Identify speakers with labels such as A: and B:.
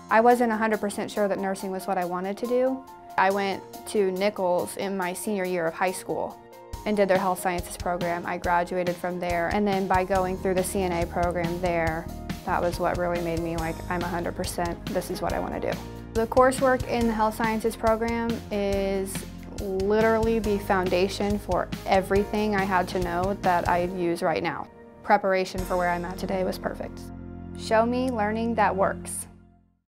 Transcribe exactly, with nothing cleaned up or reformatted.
A: I wasn't one hundred percent sure that nursing was what I wanted to do. I went to Nichols in my senior year of high school and did their health sciences program. I graduated from there, and then by going through the C N A program there, that was what really made me like, I'm one hundred percent, this is what I want to do. The coursework in the health sciences program is literally the foundation for everything I had to know that I use right now. Preparation for where I'm at today was perfect. Show me learning that works.